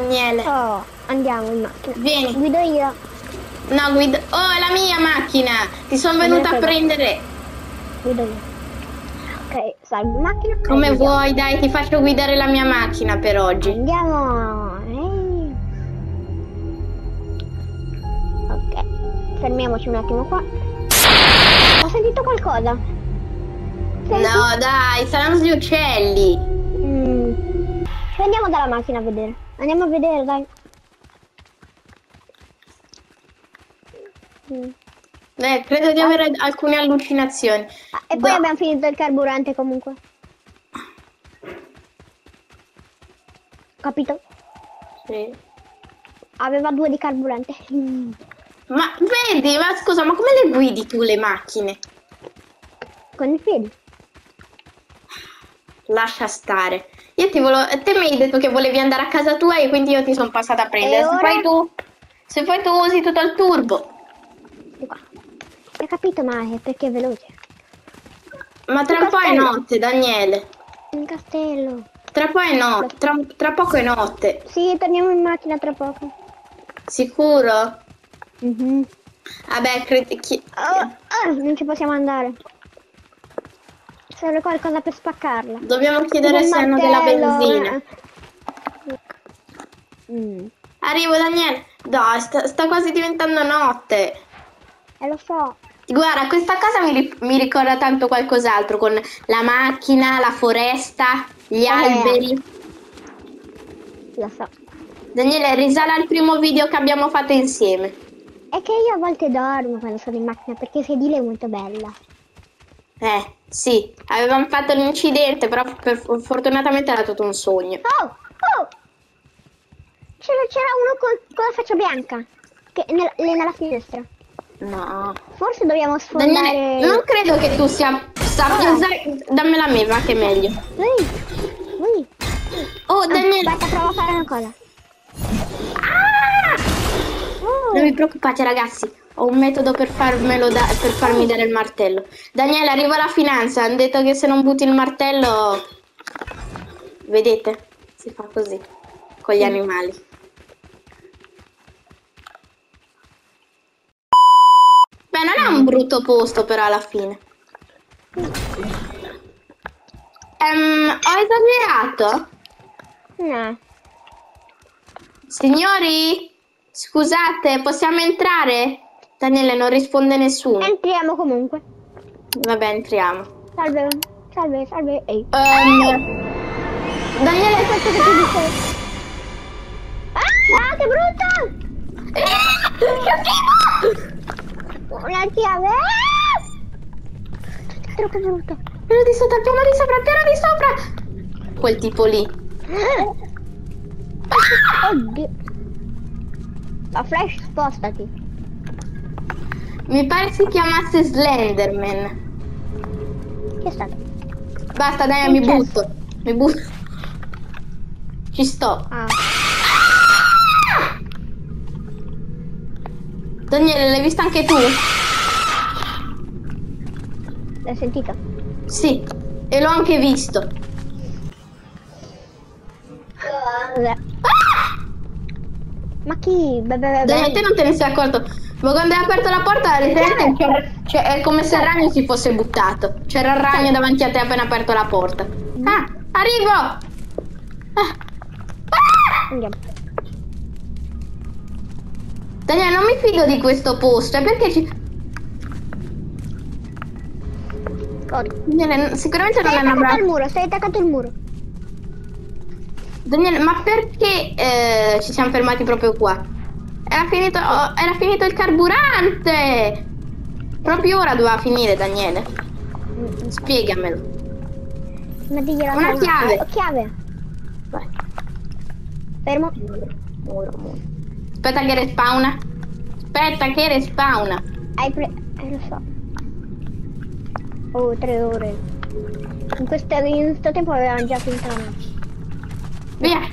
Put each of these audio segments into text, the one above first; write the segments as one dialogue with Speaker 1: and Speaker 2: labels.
Speaker 1: Daniele.
Speaker 2: Oh, andiamo in macchina.
Speaker 1: Vieni.
Speaker 2: Guido io.
Speaker 1: No, guido. Oh, è la mia macchina. Ti sono venuta a prendere.
Speaker 2: Guido io. Ok, salgo in macchina.
Speaker 1: Come vuoi, dai, ti faccio guidare la mia macchina per oggi.
Speaker 2: Andiamo. Ok, fermiamoci un attimo qua. Ho sentito qualcosa. Senti?
Speaker 1: No, dai, saranno gli uccelli.
Speaker 2: Andiamo dalla macchina a vedere. Andiamo a vedere, dai.
Speaker 1: Credo di avere alcune allucinazioni.
Speaker 2: E poi abbiamo finito il carburante comunque. Capito?
Speaker 1: Sì.
Speaker 2: Aveva 2 di carburante.
Speaker 1: Ma vedi, ma scusa, ma come le guidi tu le macchine?
Speaker 2: Con i piedi.
Speaker 1: Lascia stare. Io te mi hai detto che volevi andare a casa tua e quindi io ti sono passata a prendere. Se poi tu usi tutto il turbo.
Speaker 2: Di qua. Hai capito, ma è perché è veloce.
Speaker 1: Ma tra un po' è notte, Daniele.
Speaker 2: Un castello.
Speaker 1: Tra poco è notte.
Speaker 2: Sì, torniamo in macchina tra poco.
Speaker 1: Sicuro? Vabbè,
Speaker 2: non ci possiamo andare. Serve qualcosa per spaccarla.
Speaker 1: dobbiamo chiedere se hanno della benzina. Arrivo, Daniele. Dai, sta quasi diventando notte.
Speaker 2: Lo so.
Speaker 1: Guarda, questa cosa mi ricorda tanto qualcos'altro, con la macchina, la foresta, gli alberi.
Speaker 2: Lo so.
Speaker 1: Daniele, risale al primo video che abbiamo fatto insieme.
Speaker 2: È che io a volte dormo quando sono in macchina perché il sedile è molto bella.
Speaker 1: Sì, avevamo fatto l'incidente, però fortunatamente era tutto un sogno.
Speaker 2: Oh! C'era uno con la faccia bianca, che nella finestra.
Speaker 1: No.
Speaker 2: Forse dobbiamo sfondare...
Speaker 1: Daniele, non credo che tu sappia usare... Dammela a me, va che è meglio.
Speaker 2: Ui.
Speaker 1: Oh, Daniele...
Speaker 2: Aspetta, provo a fare una cosa.
Speaker 1: Non vi preoccupate, ragazzi. Ho un metodo per farmi dare il martello. Daniele, arriva la finanza. Hanno detto che se non butti il martello... Vedete? Si fa così. Con gli animali. Beh, non è un brutto posto però alla fine. Ho esagerato?
Speaker 2: No.
Speaker 1: Signori? Scusate, possiamo entrare? Daniele, non risponde nessuno.
Speaker 2: Entriamo comunque.
Speaker 1: Vabbè, entriamo.
Speaker 2: Salve. Ehi.
Speaker 1: Daniele,
Speaker 2: Questo che ti dice? Ah, che brutto! Una chiave. Troppo brutto.
Speaker 1: Piano di sopra. Quel tipo lì.
Speaker 2: Oddio. La Flash, spostati.
Speaker 1: Mi pare si chiamasse Slenderman.
Speaker 2: Che è stato?
Speaker 1: Basta, dai, mi butto. Ci sto. Daniele, l'hai vista anche tu?
Speaker 2: L'hai sentita?
Speaker 1: Sì, e l'ho anche visto.
Speaker 2: Ma chi?
Speaker 1: Daniele, te non te ne sei accorto? Ma quando hai aperto la porta, è come se il ragno si fosse buttato. C'era il ragno davanti a te appena aperto la porta. Arrivo!
Speaker 2: Andiamo.
Speaker 1: Daniele, non mi fido di questo posto, è perché Daniele, sicuramente non è una brava...
Speaker 2: Stai attaccato al muro.
Speaker 1: Daniele, ma perché ci siamo fermati proprio qua? Era finito il carburante! Proprio ora doveva finire, Daniele. Spiegamelo.
Speaker 2: Ma diglielo.
Speaker 1: Una chiave.
Speaker 2: Chiave.
Speaker 1: Vai.
Speaker 2: Fermo.
Speaker 1: Muro. Aspetta che respawna.
Speaker 2: Lo so. Oh, 3 ore. In questo tempo avevamo già finito la notte.
Speaker 1: Via.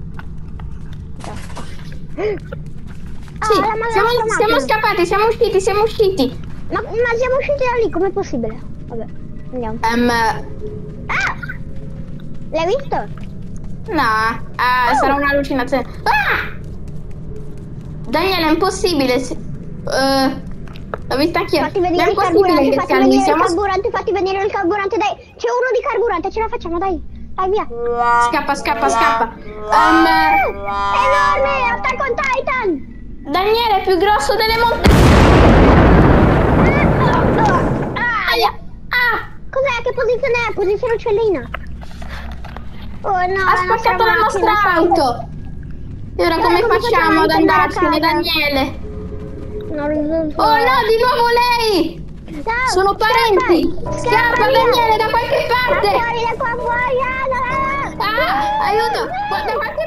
Speaker 1: Sì, siamo usciti.
Speaker 2: Ma siamo usciti da lì, com'è possibile? Vabbè, andiamo. L'hai visto?
Speaker 1: No, sarà un'allucinazione. Ah! Daniele, è impossibile. L'ho vista anch'io.
Speaker 2: Fatti
Speaker 1: Non
Speaker 2: venire
Speaker 1: è
Speaker 2: il
Speaker 1: possibile
Speaker 2: carburante,
Speaker 1: che
Speaker 2: fatti
Speaker 1: calmi.
Speaker 2: venire il
Speaker 1: Siamo...
Speaker 2: carburante, fatti venire il carburante, dai. C'è uno di carburante, ce la facciamo, dai. Dai, via.
Speaker 1: Scappa, scappa, scappa.
Speaker 2: Enorme, Attack on Titan.
Speaker 1: Daniele è più grosso delle montagne. Aia. Ah!
Speaker 2: Cos'è? Che posizione è? Posizione uccellina. Oh no,
Speaker 1: Ha spaccato la nostra auto. E ora come facciamo ad andarcene, Daniele? Oh no, di nuovo lei!
Speaker 2: Ciao,
Speaker 1: Sono parenti! Scappa, Daniele, da qualche parte!
Speaker 2: Fuori da qua, fuori!
Speaker 1: Ah, aiuto! Da qualche